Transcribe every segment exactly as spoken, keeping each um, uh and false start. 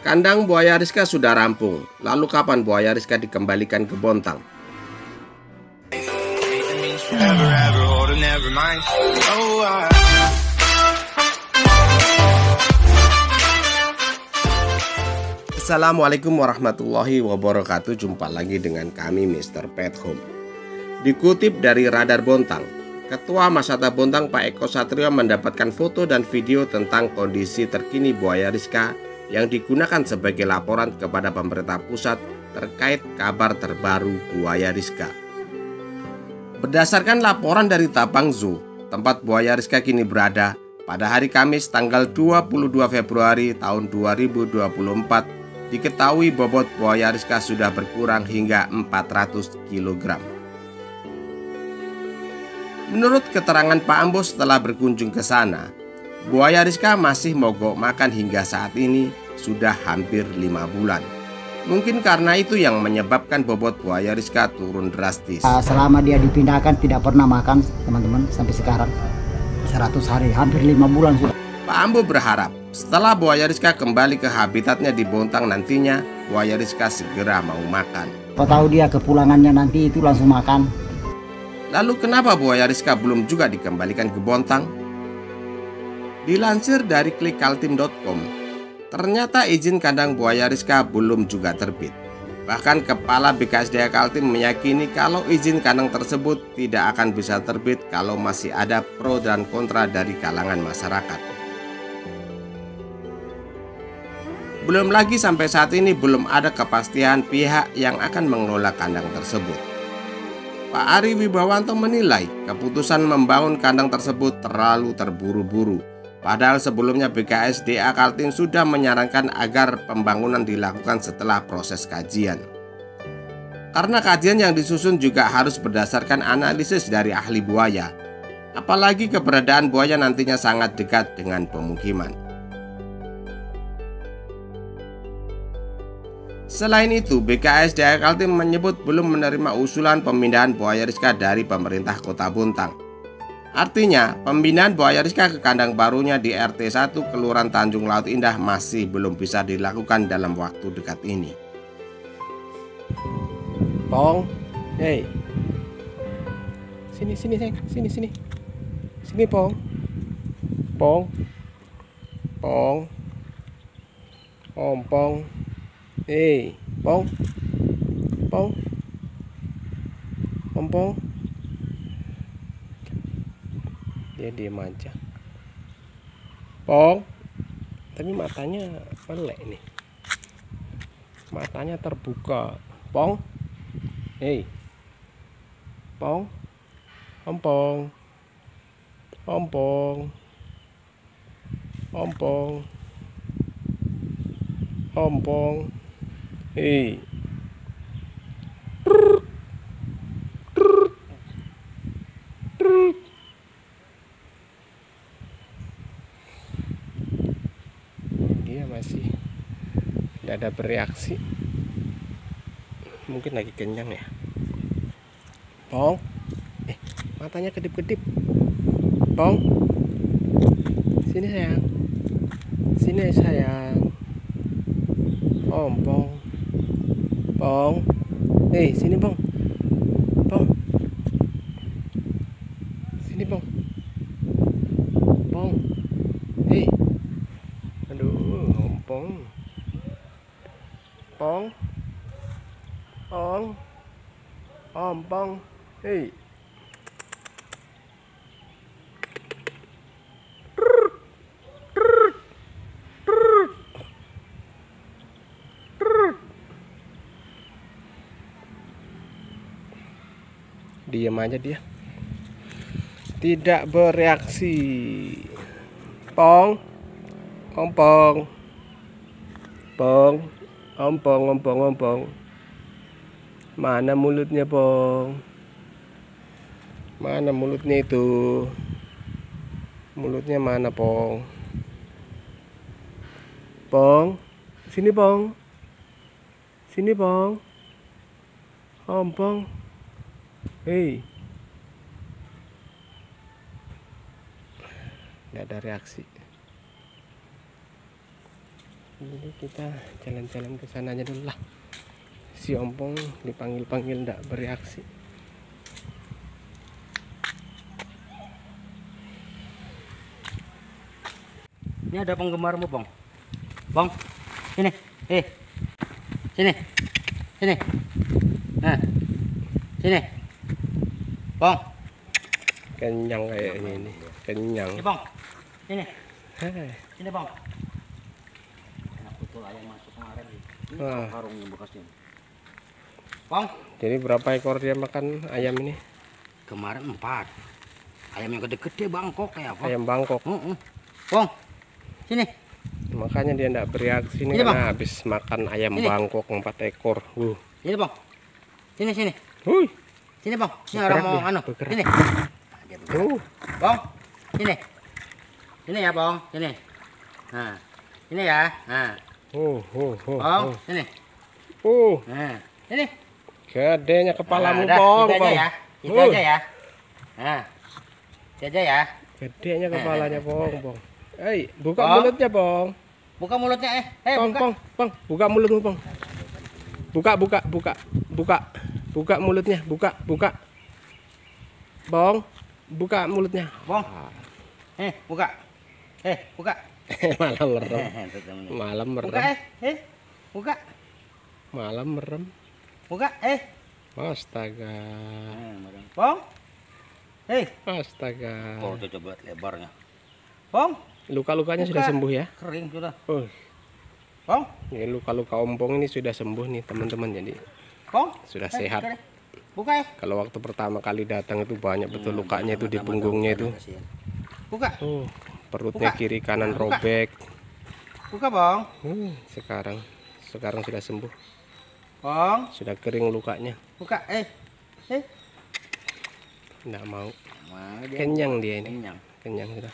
Kandang buaya Rizka sudah rampung. Lalu kapan buaya Rizka dikembalikan ke Bontang? Assalamualaikum warahmatullahi wabarakatuh. Jumpa lagi dengan kami Mister Pet Home. Dikutip dari Radar Bontang, Ketua Masata Bontang Pak Eko Satrio mendapatkan foto dan video tentang kondisi terkini buaya Rizka yang digunakan sebagai laporan kepada pemerintah pusat terkait kabar terbaru buaya Rizka. Berdasarkan laporan dari Tapang Zoo, tempat buaya Rizka kini berada, pada hari Kamis tanggal dua puluh dua Februari tahun dua ribu dua puluh empat, diketahui bobot buaya Rizka sudah berkurang hingga empat ratus kilogram. Menurut keterangan Pak Ambo setelah berkunjung ke sana, buaya Rizka masih mogok makan hingga saat ini sudah hampir lima bulan. Mungkin karena itu yang menyebabkan bobot buaya Rizka turun drastis. Selama dia dipindahkan tidak pernah makan, teman-teman, sampai sekarang seratus hari, hampir lima bulan sudah. Pak Ambo berharap setelah buaya Rizka kembali ke habitatnya di Bontang nantinya, buaya Rizka segera mau makan. Kau tahu dia kepulangannya nanti itu langsung makan. Lalu kenapa buaya Rizka belum juga dikembalikan ke Bontang? Dilansir dari klik kaltim dot com, ternyata izin kandang buaya Rizka belum juga terbit. Bahkan Kepala B K S D A Kaltim meyakini kalau izin kandang tersebut tidak akan bisa terbit kalau masih ada pro dan kontra dari kalangan masyarakat. Belum lagi sampai saat ini belum ada kepastian pihak yang akan mengelola kandang tersebut. Pak Ari Wibawanto menilai keputusan membangun kandang tersebut terlalu terburu-buru. Padahal sebelumnya B K S D A Kaltim sudah menyarankan agar pembangunan dilakukan setelah proses kajian. Karena kajian yang disusun juga harus berdasarkan analisis dari ahli buaya. Apalagi keberadaan buaya nantinya sangat dekat dengan pemukiman. Selain itu, B K S D A Kaltim menyebut belum menerima usulan pemindahan buaya Rizka dari pemerintah Kota Bontang. Artinya, pemindahan buaya Rizka ke kandang barunya di R T satu Kelurahan Tanjung Laut Indah masih belum bisa dilakukan dalam waktu dekat ini. Pong, hey, sini sini sayang, sini sini, sini Pong, Pong, Pong, Om Pong. Hei, Pong, Pong, Om Pong. Dia diem aja. Pong, tapi matanya melek nih. Matanya terbuka. Pong, hei, Pong, Om Pong, Om Pong, Om Pong, Om Pong. Hei. Dia masih tidak ada bereaksi. Mungkin lagi kenyang ya. Pong. Eh, matanya kedip-kedip. Pong. Sini sayang. Sini sayang. Om Pong. Pong, hei sini Pong, Pong, sini Pong, Pong, hei, aduh, Om Pong, Pong, Pong, Om Pong, hei. Diam aja dia, tidak bereaksi. Pong, Om Pong, Pong, Om Pong, Om Pong, Om Pong. Mana mulutnya Pong? Mana mulutnya itu? Mulutnya mana Pong? Pong, sini Pong, sini Pong, Om Pong. Hei, nggak ada reaksi. Jadi kita jalan-jalan ke sana aja dulu lah. Si ompong dipanggil-panggil ndak bereaksi. Ini ada penggemarmu, Bang. Bang, sini. Eh. Sini. Sini. Nah. Sini. Bang. Kenyang kayaknya ini. Kenyang. Sini, Bang. Sini. Hei. Sini, Bang. Enak betul ayam masuk kemarin. Ini Wah. karungnya bekasnya. Bang, Jadi berapa ekor dia makan ayam ini? kemarin empat. Ayam yang gede-gede Bangkok kayak apa? Ayam Bangkok. Heeh. Bang. Sini. Makanya dia ndak bereaksi nih Ini, Bang. karena habis makan ayam Ini. Bangkok empat ekor. Uh. Sini, Bang. Sini, sini. Hui. Sini, Bang. Ini Bergerak orang mau dia, anu. bergerak. Sini. Uh. Bang. Sini. Sini ya, Bang. Sini. Nah. Ini ya. Nah. Uh, uh, uh, Bang, uh. sini. Uh. Nah. Sini. Gedenya kepalamu, Nah, udah, Bang. gitu aja Bang. ya. Gitu Uh. aja ya. Nah. Gitu aja ya. Gedenya kepalanya, Bang, Bang. Hei, buka Bang. mulutnya, Bang. Buka mulutnya eh. Eh, Bang, buka. Bang, Bang, buka mulutmu, Bang. Buka, buka, buka, buka, buka mulutnya, buka, buka. Bang, buka mulutnya. Bang. Eh, buka. Eh, buka. Malam merem, Eh, tutup ini. malam Buka merem, eh. Eh. Buka. malam merem. Buka eh. Astaga, Bang. Eh. astaga. Oh, tuh coba lebarnya. Bang, Luka-lukanya Buka. sudah sembuh ya? kering sudah. Oh, Bang. ini luka-luka ompong ini sudah sembuh nih teman-teman. Jadi Bang. sudah Eh, sehat. buka deh. Buka eh. Kalau waktu pertama kali datang itu banyak betul Hmm, lukanya itu di mata-mata punggungnya itu. kasihan. Buka. Oh, perutnya Buka. kiri kanan Buka. robek. Buka, Bang. Hmm, sekarang sekarang sudah sembuh, Bang. sudah kering lukanya. Buka eh. Eh. Nggak mau, Mana dia? kenyang dia ini, Kenyang. kenyang sudah.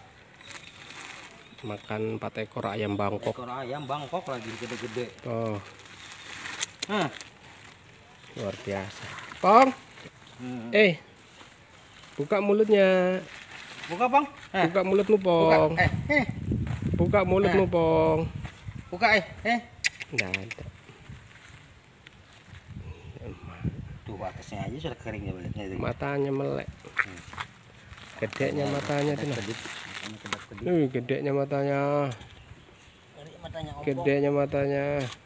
Makan empat ekor ayam Bangkok. Ekor ayam Bangkok lagi gede-gede. Oh, Hah. luar biasa. Pong, Hmm. eh, buka mulutnya, Buka, Bang. Eh. buka mulutmu, Buka. Pong. Eh. Eh. Buka mulutmu, Pong. Buka eh. Eh. Nggak ada. Tuh batasnya aja sudah kering ya belitnya itu. Matanya melek. Gedeknya matanya tuh. Nah. Kedip. Matanya kedap-kedip. Uh, gedeknya matanya. Ini matanya ompong. Gedeknya matanya.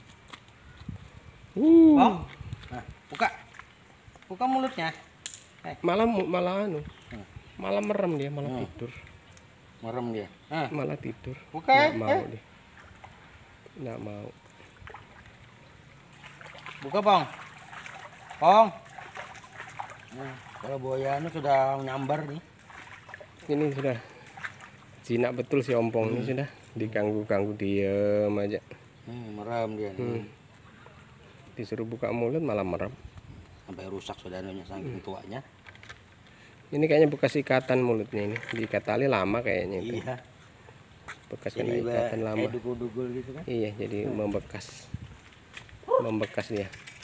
Bang. Uh, Nah, buka. Buka mulutnya. malah malah anu. Hmm. Malah merem dia, malah Hmm. tidur. Merem dia. Nah, Malah tidur. buka Nggak eh. mau eh. dia. Nggak mau. Buka, Bang. Bang. Nah, kalau buayanya sudah nyambar nih. Ini sudah jinak betul si ompong ini sudah diganggu-ganggu diem aja. Hmm, merem dia nih. Hmm. Disuruh buka mulut malah merem. Sampai rusak sudah anunya saking tuanya. Ini kayaknya bekas ikatan mulutnya ini. Diikat tali lama kayaknya itu. Iya. Bekas kena Jadi ikatan lama. kayak dugul-dugul gitu kan. Iya, jadi membekas. Membekas dia.